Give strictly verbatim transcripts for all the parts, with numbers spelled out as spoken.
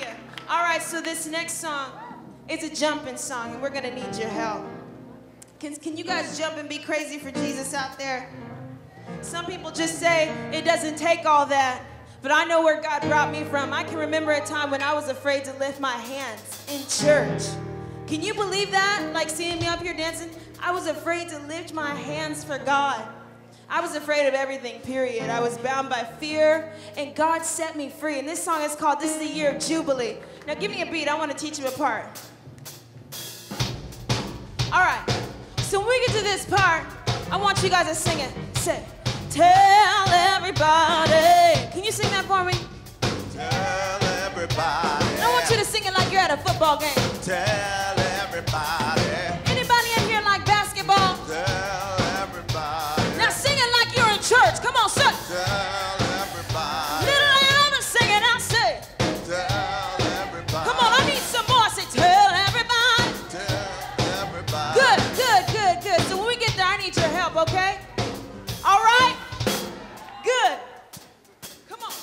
Hallelujah. All right, so this next song is a jumping song, and we're going to need your help. Can, can you guys jump and be crazy for Jesus out there? Some people just say it doesn't take all that, but I know where God brought me from. I can remember a time when I was afraid to lift my hands in church. Can you believe that? Like seeing me up here dancing? I was afraid to lift my hands for God. I was afraid of everything, period. I was bound by fear, and God set me free. And this song is called This Is the Year of Jubilee. Now give me a beat. I want to teach you a part. All right. So when we get to this part, I want you guys to sing it. Say, tell everybody. Can you sing that for me? Tell everybody. I want you to sing it like you're at a football game. Tell everybody. Anybody in here like basketball? Tell everybody. Now sing it like you're in church. Come on, sing. Tell everybody. Little louder and sing it. I'll say. Tell everybody. Come on, I need some more. I say, tell everybody. Tell everybody. Good, good, good, good. So when we get there, I need your help, okay? All right? Good. Come on.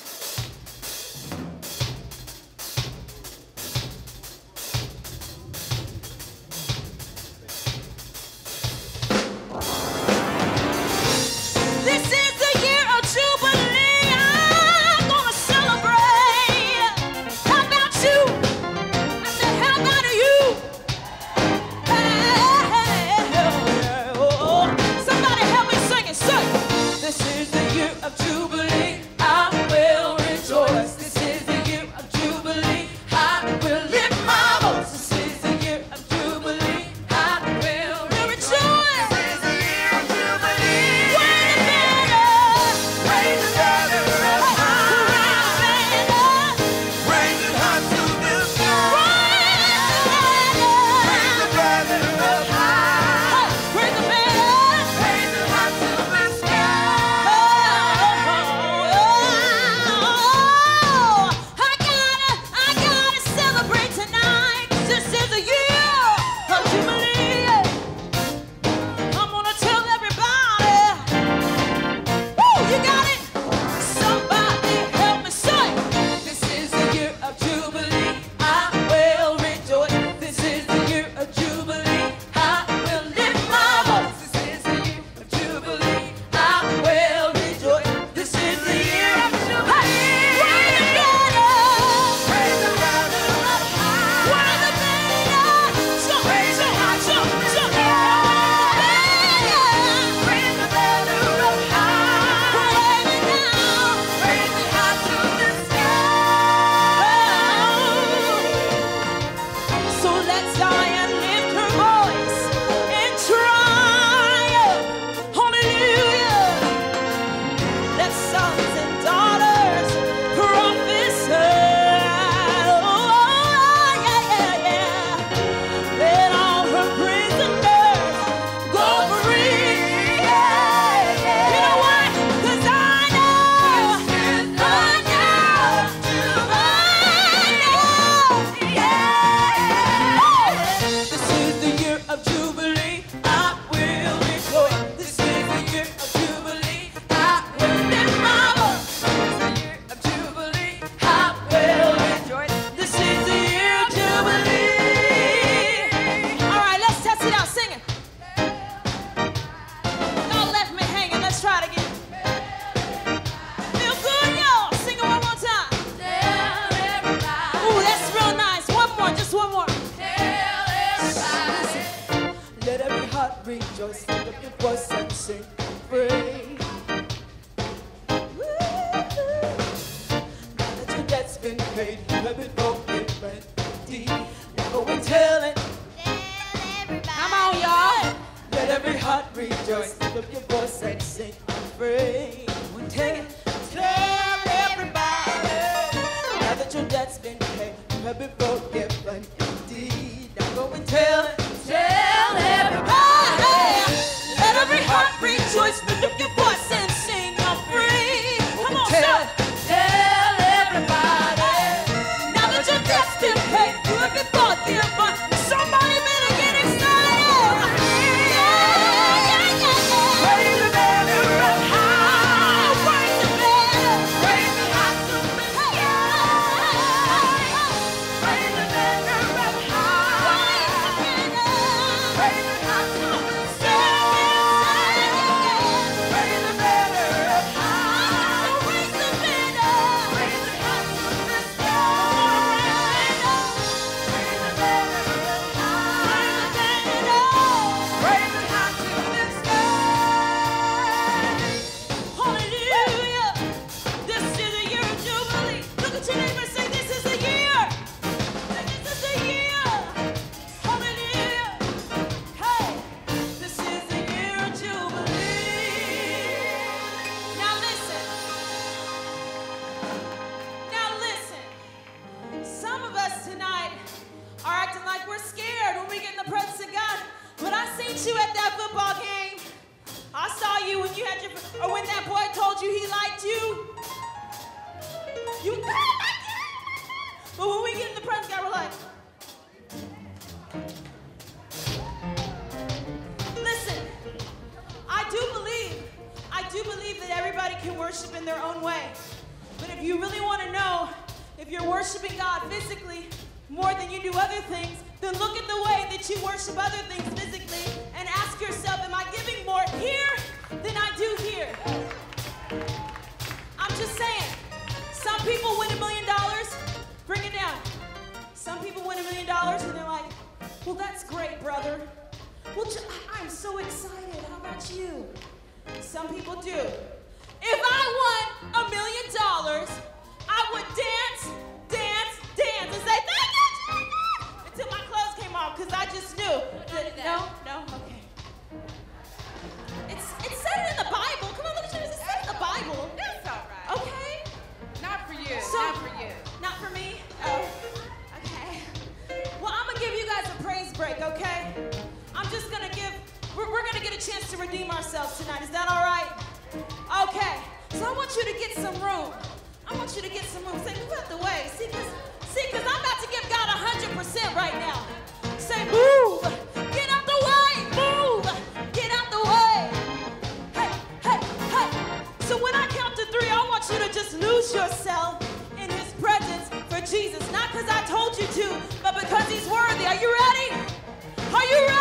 This is the year of Jubilee. I'm gonna celebrate. How about you? I said, how about you? Hey, hey, hey, oh. Somebody help me sing it. Sing. This is the year of Jubilee. I will rejoice. This is the year of Jubilee. I will lift my voice. This is the year of Jubilee. I will rejoice. This is the year of Jubilee. Wait a minute. Raise the banner up high. Wait a minute. Raise it high to the sky. Raise the banner up high. Wait a minute. Raise it high to the sky. Oh, I gotta, I gotta celebrate tonight. This is the year of Jubilee. I'm gonna tell everybody. Woo, you got it? Somebody help me sing. This is the year of Jubilee. I will rejoice. This is the year of Jubilee. I will lift my voice. This is the year of Jubilee. I will rejoice. This is the year of Jubilee. Wait a minute. Raise the banner up high. Wait a minute. Jump, Raise it high jump, to the jump, sky. jump. Raise the banner up high. Wait it now. Raise it high to the sky. So let Zion lift her voice in triumph. Hallelujah. Let sons and daughters prophesy. Oh, yeah, yeah, yeah. Let all her prisoners go free. You know why? 'Cause I know, I know, I know, yeah. This is the year of Jubilee. I will rejoice. This is the year of Jubilee. I will lift my voice. This is the year of Jubilee. I will rejoice. This is the year of Jubilee. All right, let's test it out. Sing it. Y'all left me hanging. Let's try it again. Feel good, y'all. Sing it one more time. Ooh, that's real nice. One more, just one more. Let every heart rejoice. Lift up your voice and sing. Free. Now that your debt's been paid, you have been broken, but indeed, now go and tell it. Come on, y'all. Let every heart rejoice. Lift up your voice and sing. Free. Well, tell it. Tell everybody. Now that your debt's been paid, you have been broken, but indeed, now go and tell it. Tell everybody. Let every heart rejoice. Lift up your voice and sing. I'm free. Come on, Tell shout. Tell everybody. Now that your debt's been paid, you have been forgiven, but somebody better get excited. Yeah, yeah, yeah, yeah. Raise the banner up high. Raise the banner. Raise it high to the sky. told you he liked you? You But when we get in the presence of God, we're like, listen, I do believe, I do believe that everybody can worship in their own way. But if you really want to know if you're worshiping God physically more than you do other things, then look at the way that you worship other things physically and ask yourself, am I giving more here than I do here? I'm just saying, some people win a million dollars, bring it down. Some people win a million dollars and they're like, well, that's great, brother. Well, I'm so excited. How about you? Some people do. If I won a million dollars, I would dance, dance, dance, and say, thank you, Jesus, until my clothes came off, because I just knew. That, no, no, okay. It's, it said it in the Bible. Come on, look at you. It said it in the Bible. That's all right. Okay? Not for you. So, not for you. Not for me? Oh, okay. Well, I'm going to give you guys a praise break, okay? I'm just going to give, we're, we're going to get a chance to redeem ourselves tonight. Is that all right? Okay. So I want you to get some room. I want you to get some room. Say, move out the way. See, because see, because I'm about to give God one hundred percent right now. Say, move. Get out the way. Move. Get out the way. Hey, hey, hey. So when I count to three, I want you to just lose yourself in his presence for Jesus. Not because I told you to, but because he's worthy. Are you ready? Are you ready?